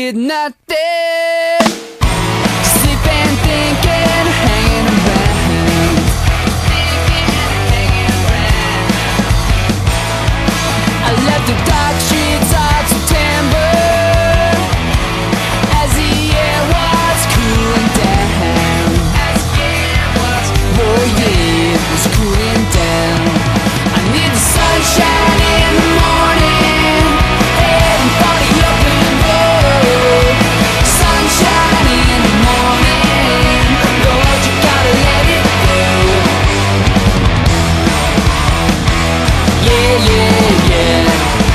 did nothing. Sleeping, thinking, hanging around. I left the dark streets of September as the air was cooling down. Oh yeah, it was cooling down. I need the sunshine in the morning, heading for the open road. Sunshine in the morning, Lord, you gotta let it go. Yeah, yeah, yeah.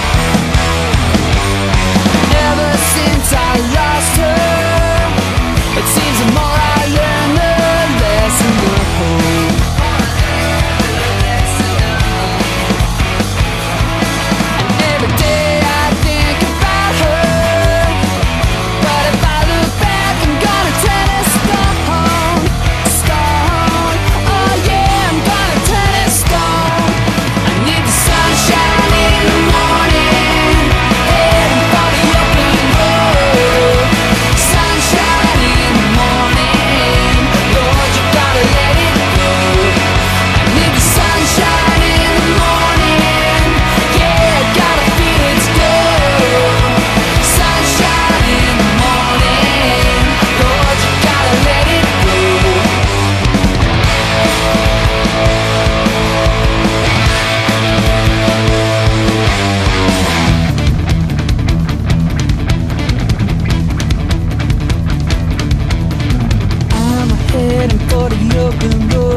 Ever since I lost her, it seems the more I learn, the less I know. And every day I think about her, but if I look back, I'm gonna turn to stone. Stone, oh yeah, I'm gonna turn to stone. I need the sunshine in the morning, heading for the open road. Sunshine in the morning, Lord, you gotta let it go. I need the sunshine in the morning, yeah, gotta feel its glow. Sunshine in the morning, Lord, you gotta let it go. I'm heading for the open road.